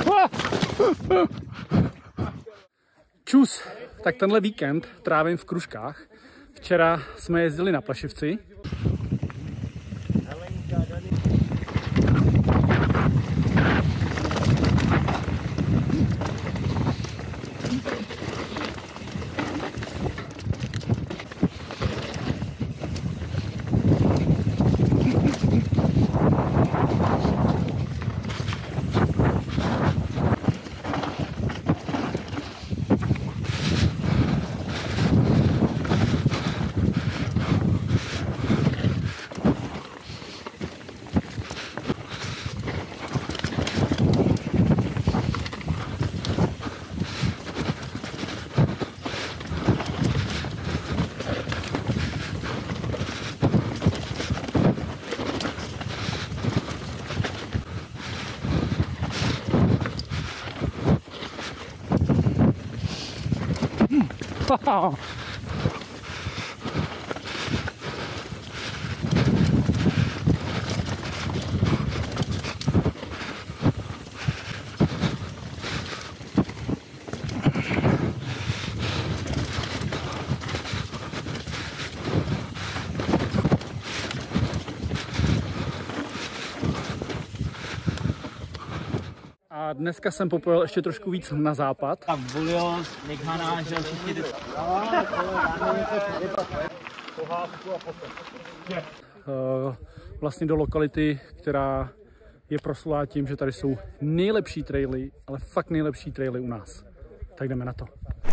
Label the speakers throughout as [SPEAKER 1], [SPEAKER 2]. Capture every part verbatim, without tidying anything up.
[SPEAKER 1] Čus, tak tenhle víkend trávím v Kruškách. Včera jsme jezdili na Plašivci. A dneska jsem popojil ještě trošku víc na západ.
[SPEAKER 2] Tak bulion, nekhaná, že všichni
[SPEAKER 1] vlastně do lokality, která je proslulá tím, že tady jsou nejlepší traily, ale fakt nejlepší traily u nás. Tak jdeme na to.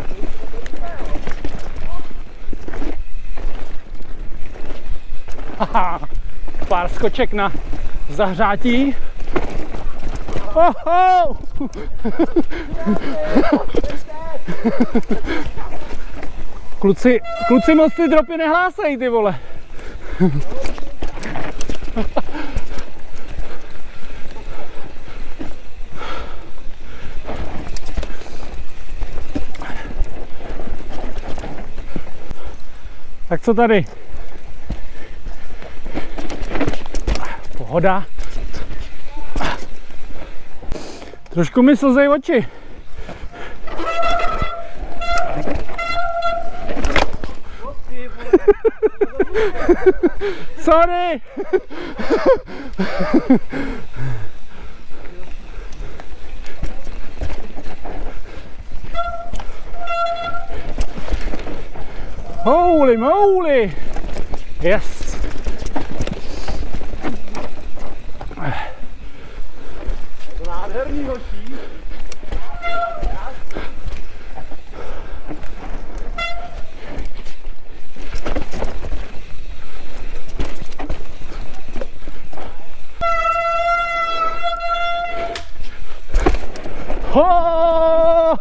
[SPEAKER 1] Haha, pár skoček na zahřátí. Oho! Kluci, kluci moc ty dropy nehlásají, ty vole. Tak co tady? Pohoda. Trošku mi slzej oči. Sorry. Holy moly. Yes.
[SPEAKER 2] nádherný hoší.
[SPEAKER 1] Ho!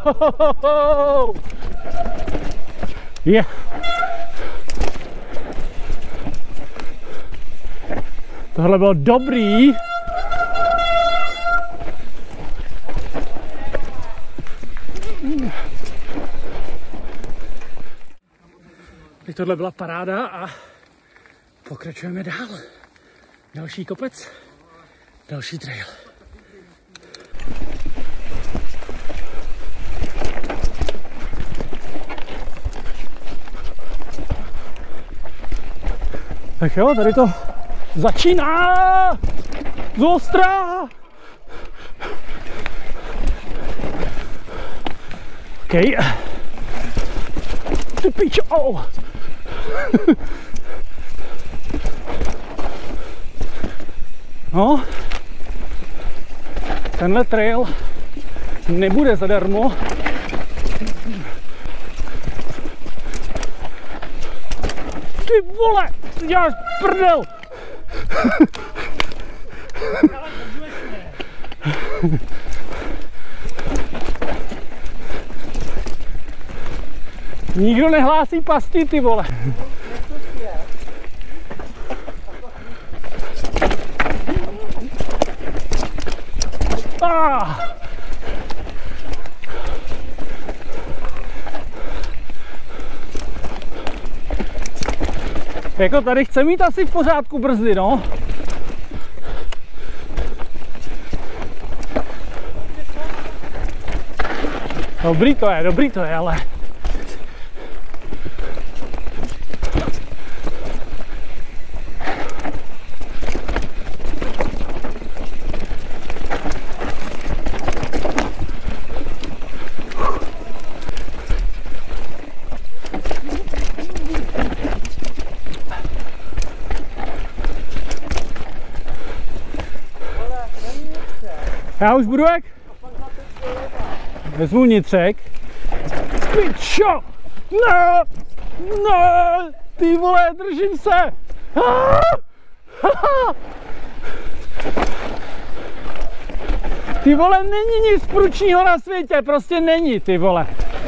[SPEAKER 1] Yeah. Tohle bylo dobrý. Teď tohle byla paráda a pokračujeme dál. Další kopec, další trail. Tak jo, tady to začíná zostra. OK. Ty pičo. Oh. No, tenhle trail nebude zadarmo. Ty vole, ty děláš prdel. Nikdo nehlásí pasti, ty vole. Ah. Jako tady chce mít asi v pořádku brzdy, no. Dobrý to je, dobrý to je, ale... Já už budu jak? Vezmu nitřek. Pičo! No! No! Ty vole, držím se! Ty vole, není nic průčního na světě, prostě není, ty vole.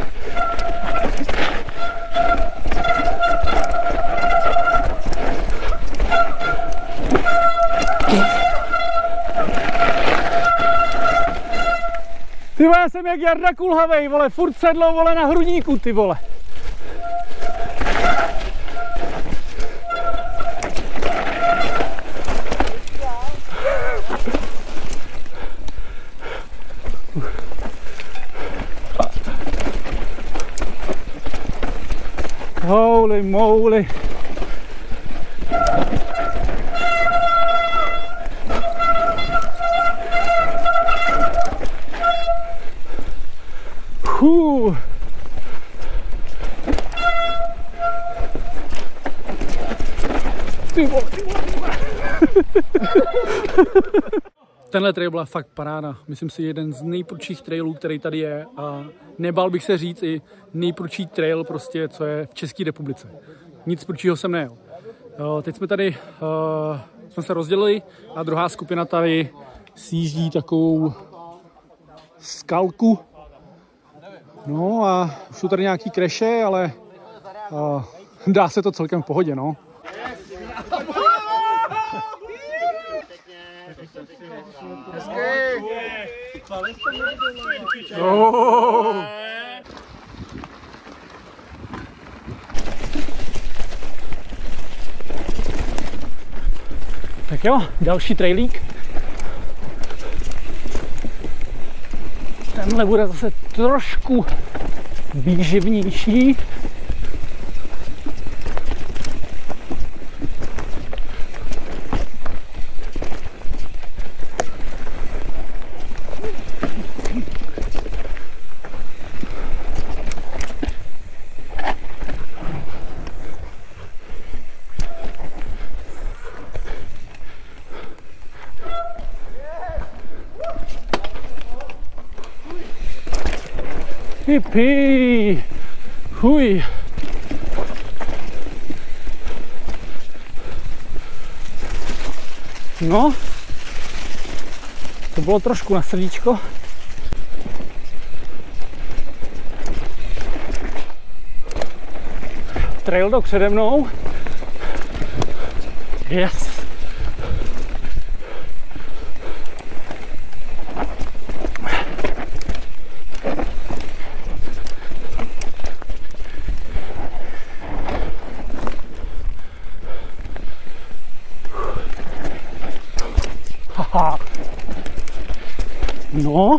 [SPEAKER 1] Ty vole, já jsem jak Jarda Kulhavej, vole, furt sedlo, vole, na hrudníku, ty vole. Holy moly. Hů. Ty vole, ty vole, ty vole. Tenhle trail byla fakt paráda. Myslím si, jeden z nejprudších trailů, který tady je, a nebál bych se říct i nejprudší trail, prostě, co je v České republice. Nic prudšího jsem nejel. Teď jsme tady, uh, jsme se rozdělili a druhá skupina tady sjíždí takovou skalku. No a už jsou tady nějaký kreše, ale uh, dá se to celkem v pohodě, no. Oh. Tak jo, další trailík. Tenhle bude zase trošku výživnější. Hippie! Huj! No, to bylo trošku na srdíčko. Trail dog přede mnou. Yes! Haha. No.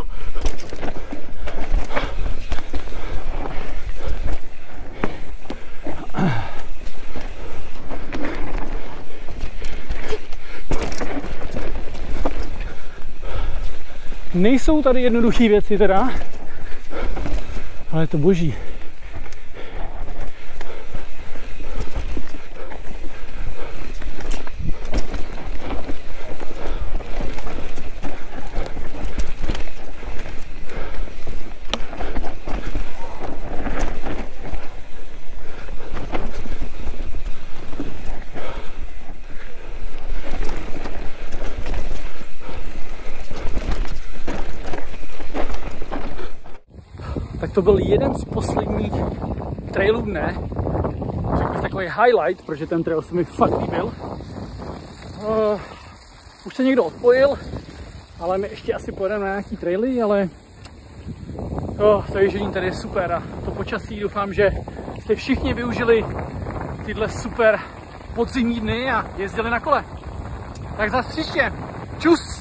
[SPEAKER 1] Nejsou tady jednoduché věci teda, ale je to boží. Tak to byl jeden z posledních trailů dne. Řekl bych takový highlight, protože ten trail se mi fakt líbil. Uh, už se někdo odpojil, ale my ještě asi pojedeme na nějaký traily, ale oh, to ježdění tady je super a to počasí, doufám, že jste všichni využili tyhle super podzimní dny a jezdili na kole. Tak zase příště. Čus!